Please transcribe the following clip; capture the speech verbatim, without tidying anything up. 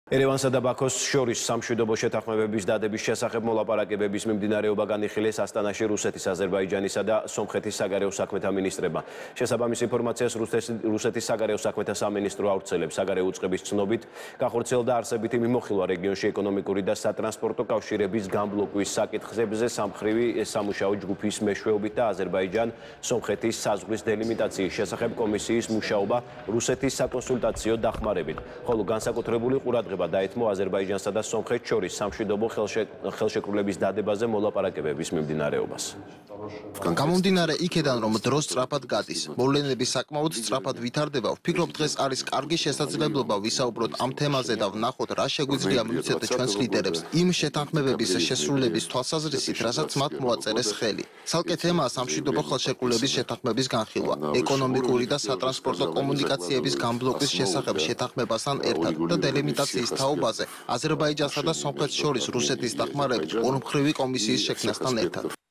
ერევანსა და ბაქოს შორის სამშვიდობო შეთანხმებების დადების შესახებ მოლაპარაკებების მიმდინარეობა განიხილეს ასტანაში რუსეთის, აზერბაიჯანისა და სომხეთის საგარეო საქმეთა მინისტრებმა. შესაბამის ინფორმაციას რუსეთის საგარეო საქმეთა სამინისტრო ავრცელებს. საგარეო უწყების ცნობით, განხორციელდა არსებითი მიმოხილვა რეგიონში ეკონომიკური და სატრანსპორტო კავშირების განბლოკვის საკითხებზე სამმხრივი სამუშაო ჯგუფის მეშვეობით და აზერბაიჯან-სომხეთის საზღვრის დელიმიტაციის შესახებ კომისიის მუშაობა რუსეთის საკონსულტაციო დახმარებით, ხოლო განსაკუთრებული ყურადღება დაეთმო აზერბაიჯანსა და სომხეთს შორის სამშვიდობო ხელშეკრულების დადებაზე მოლაპარაკებების მიმდინარეობას. გამომდინარე იქედან, რომ დრო სწრაფად გადის, მოვლენები საკმაოდ სწრაფად ვითარდება, ვფიქრობ დღეს არის კარგი შესაძლებლობა ვისაუბროთ ამ თემაზე და ვნახოთ რა შეგვიძლია მივცეთ ჩვენს ლიდერებს იმ შეთანხმებების შესრულების თვალსაზრისით, რასაც მათ მოაწერეს ხელი. ცალკე თემაა სამშვიდობო ხელშეკრულების შეთანხმების განხილვა, ეკონომიკური და სატრანსპორტო კომუნიკაციების განბლოკვის შესახებ შეთანხმებასთან ერთად და დელიმიტაციის თაობაზე აზერბაიჯანსა და სომხეთს შორის რუსეთის დახმარებით ორმხრივი კომისიის შექმნასთან ერთად.